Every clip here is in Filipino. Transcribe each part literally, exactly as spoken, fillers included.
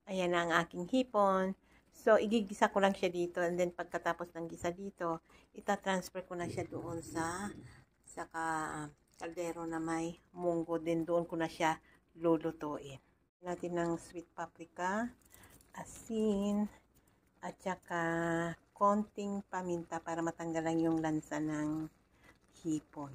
Ayan na ang aking hipon. So, igigisa ko lang siya dito. And then, pagkatapos ng gisa dito, itatransfer ko na siya doon sa saka kaldero na may munggo. Then, doon ko na siya lulutuin. Natin ng sweet paprika, asin, at saka konting paminta para matanggalan yung lansa ng hipon.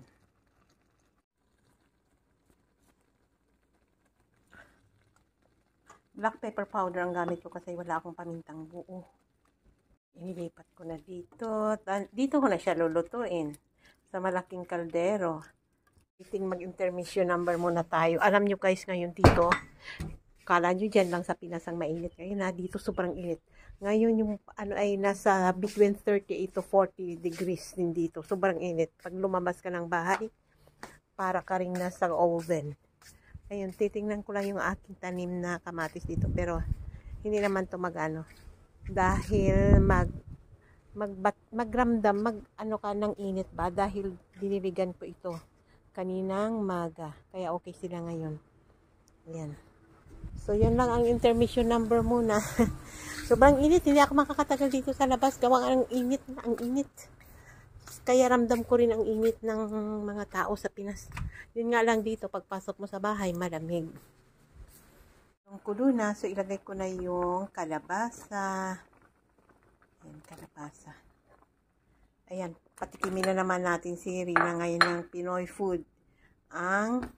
Black pepper powder ang gamit ko kasi wala akong pamintang buo. Inilipat ko na dito. Dito ko na siya lulutuin sa malaking kaldero. Iting mag-intermission number muna tayo. Alam nyo guys, ngayon dito, kala nyo dyan lang sa Pinas ang mainit. Ngayon na dito sobrang init. Ngayon yung ano ay nasa between thirty-eight to forty degrees din dito. Sobrang init. Pag lumabas ka ng bahay, para ka ring nasa oven. Ayun, titingnan ko lang yung aking tanim na kamatis dito. Pero, hindi naman to mag-ano. Dahil mag, mag, magramdam, mag, ano ka ng init ba? Dahil diniligan ko ito kaninang maga. Kaya okay sila ngayon. Ayan. So, yan lang ang intermission number muna. Sobrang init. Hindi ako makakatagal dito sa labas. Gawang ang init na, ang init. Kaya ramdam ko rin ang init ng mga tao sa Pinas. Yun nga lang dito, pagpasok mo sa bahay, malamig. Yung kulo na, so ilagay ko na yung kalabasa. Ayan, kalabasa. Ayan, patikimin na naman natin si Rina ngayon ng Pinoy food. Ang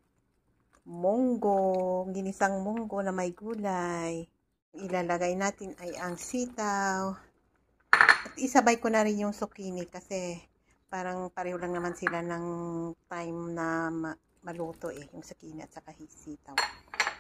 munggo, ginisang munggo na may gulay. Ilalagay natin ay ang sitaw. At isabay ko na rin yung zucchini kasi parang pareho lang naman sila ng time na ma maluto eh, yung zucchini at saka sitaw.